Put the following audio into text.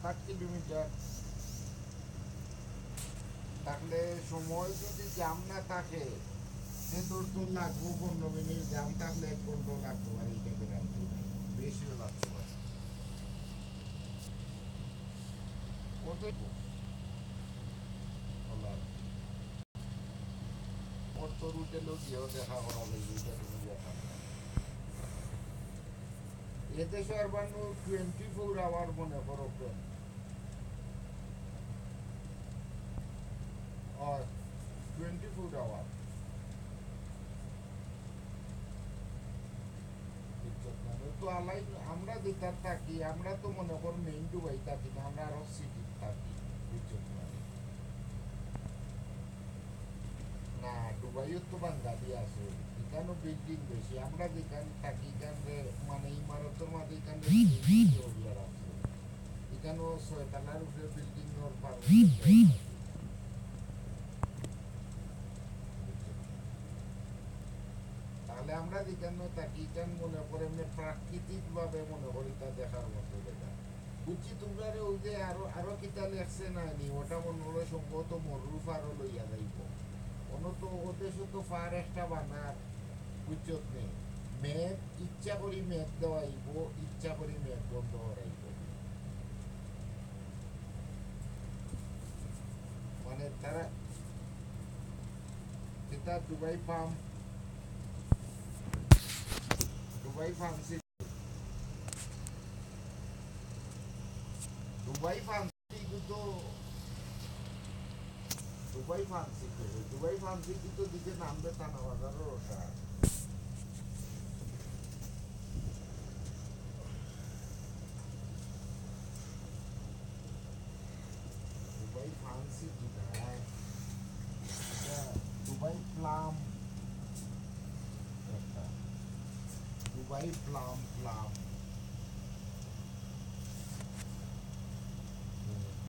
Kilometre থাকলে সময় যদি জ্যাম না থাকে তোর তো লাগবো 15 মিনিট, জ্যাম থাকলে 1 ঘন্টা লাগতে পারে, এটা গ্যারান্টি নেই, বেশিও লাগতে পারে। ওটাই ওর তো রুটে লোক গিয়েও দেখা করা লাগবে, এটা তুমি দেখা এদেশে আর বানু 24 আওয়ার মনে করো ট্রেন, আর 24 আওয়ার তো আলাই। আমরা যেটা থাকি, আমরা তো মনে কর মেইন দুবাই থাকি না, আমরা আরো সিটি থাকি, বুঝছো না? দুবাইও তো বাঙালি আছে, এখানেও বিল্ডিং বেশি, আমরা যেখানে থাকি এখানে মানে ইমারতের মাঝে এখানে আছে, এখানেও 6 তলার উপরে বিল্ডিং ওর তাহলে আমরা যেখানে থাকি এখানে মনে করে এমনি প্রাকৃতিক ভাবে মনে করি তা দেখার মতো জায়গা। বুঝছি তোমরা ওই যে আরো আরো কিতা লেখছে না নি, ওটা মনে হলো সম্ভবত মরুফ আরো লইয়া যাইব, অন্য তো ওদের শুধু ফার একটা বানার, বুঝছত নেই, মেঘ ইচ্ছা করি মেঘ দেওয়াইব, ইচ্ছা করি মেঘ বন্ধ করাইব, মানে তারা যেটা Dubai farm Dubai farm city তো দুবাই ফার্ম সিটি তো দিকে নামবে টানা বাজারও ওটা, দুবাই ফার্ম সিটি না, দুবাই প্লাম, একটা দুবাই প্লাম প্লাম